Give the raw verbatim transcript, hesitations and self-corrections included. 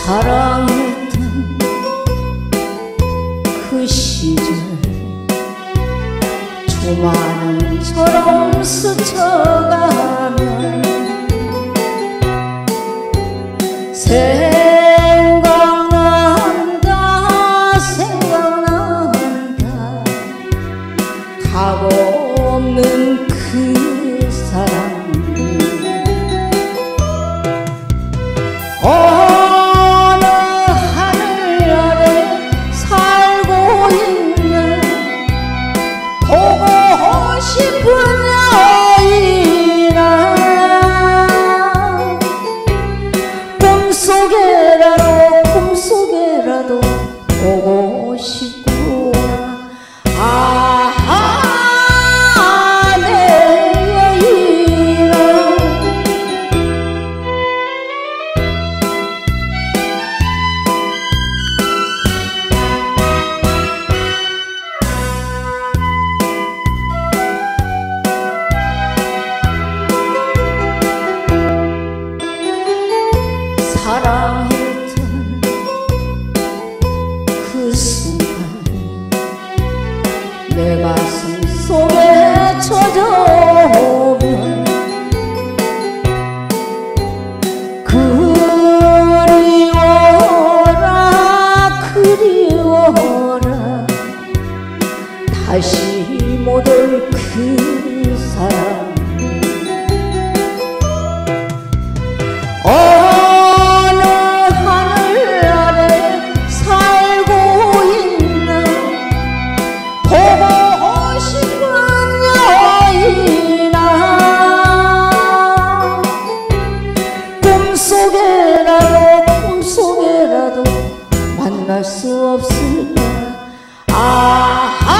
사랑했던 그 시절 조만원처럼 스쳐가면 생각난다 생각난다 값 없는 그 사랑 어느 하늘 아래 살고 있는 보고 싶은 여인아 꿈속에라도 꿈속에라도 보고 싶구나. 아하 내 여인아 사랑했던 그 순간 내 가슴 속에 젖어오면 그리워라 그리워라 다시 못 올 그 사랑 어느 하늘 아래 살고 있는 보고 싶은 여인아 꿈속에라도 꿈속에라도 만날 수 없을까. 아하